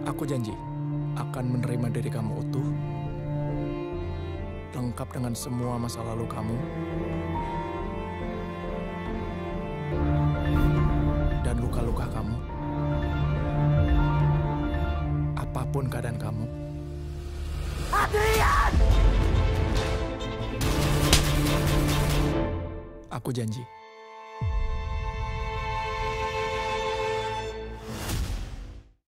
Aku janji akan menerima diri kamu utuh, lengkap dengan semua masa lalu kamu, dan luka-luka kamu. Apapun keadaan kamu. Adrian! Aku janji.